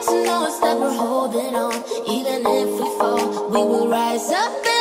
to know is that we're holding on. Even if we fall, we will rise up.